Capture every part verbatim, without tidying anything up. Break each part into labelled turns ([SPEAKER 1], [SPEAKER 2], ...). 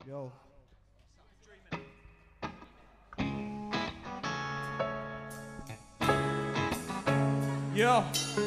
[SPEAKER 1] Yo. Yo.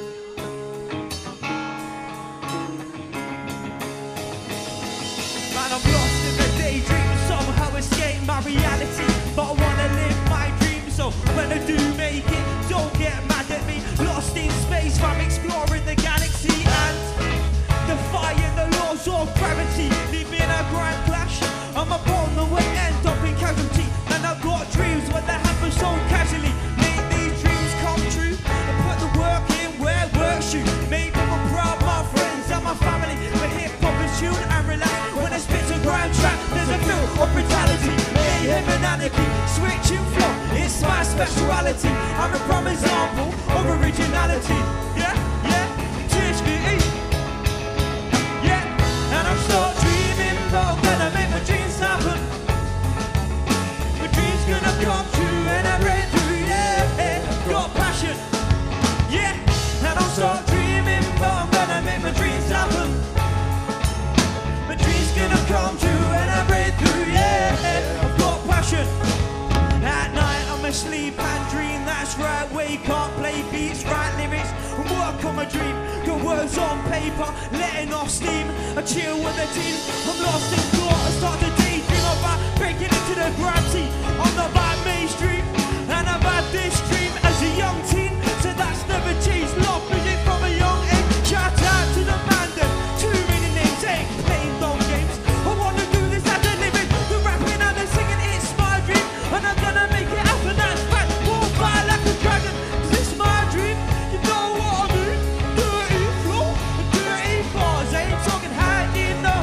[SPEAKER 1] Man, I'm lost in the daydream, somehow escape my reality, but I wanna live my dream, so when I do make it, don't get mad at me. Lost in space, I'm exploring the galaxy and defying the laws of gravity, leaving a grand clash. I'm a born that will end up in casualty, and I've got dreams, but they happen so casually. Make these dreams come true, and put the work in where work should. Make people proud, my friends and my family, but hip-hop is tuned and relax. When I spit a grime track, there's a feel of brutality, mayhem and anarchy, switching flow, it's my speciality. I'm a prime example of originality. Yeah, yeah, T H V E. Yeah, and I'm still dreaming, but I'm gonna make my dreams happen. My dreams gonna come true and I break through, yeah, yeah. Got passion. Yeah, and I'm still dreaming, but I'm gonna make my dreams happen. My dreams gonna come true and I break through, yeah. I've got passion. At night I'm asleep and dream, that's right. Wake up, play beats, write lyrics, and work on my dream. Got words on paper, letting off steam. I chill with the team, I'm lost in thought. I start to daydream about breaking into the gravity. I'm not bad mainstream, and I've had this dream as a young teen, so that's never changed. Love music from a young age. Shout out to the man then, too many names, ain't playing dumb games. I wanna do this as a living, the rapping and the singing, it's my dream, and I'm gonna make it happen, that's fact. Won't fly like a dragon, 'cause it's my dream. You know what I mean? Dirty flow, dirty bars, I ain't talking hiding no.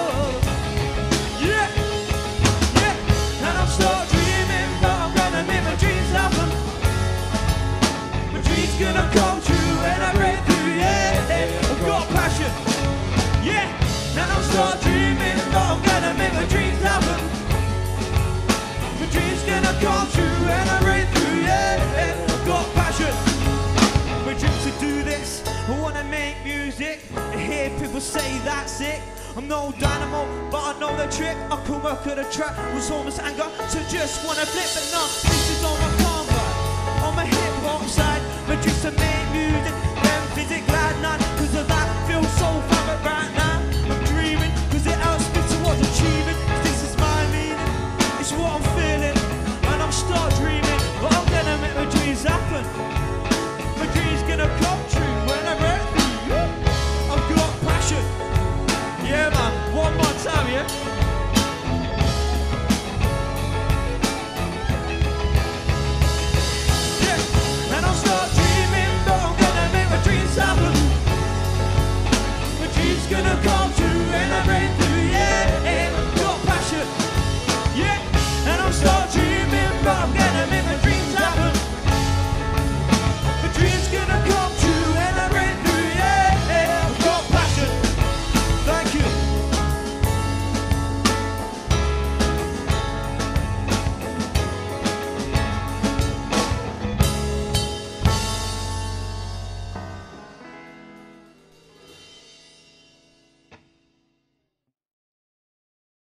[SPEAKER 1] Yeah, yeah, and I'm still dreaming, but I'm gonna make my dreams happen. My dreams gonna come true and I break through, yeah. I've got passion. Yeah, and I'm still dreaming, but I'm gonna make my dreams happen. My dreams gonna come true and I break through, yeah. I've got passion. My dreams to do this, I wanna make music. I hear people say that's it. I'm no dynamo, but I know the trick. I can work at a track with almost anger, so just wanna flip. But no, this is on my combat, on my hip hop side. My dreams to make music, then visit glad none, 'cause of that feel so fun. But right now, I'm dreaming, 'cause it outspits to what's achieving. This is my meaning, it's what I'm feeling, and I'm still dreaming, but I'm gonna make my dreams happen. My dreams gonna come true when I break through. I've got passion. Yeah man, one more time, yeah?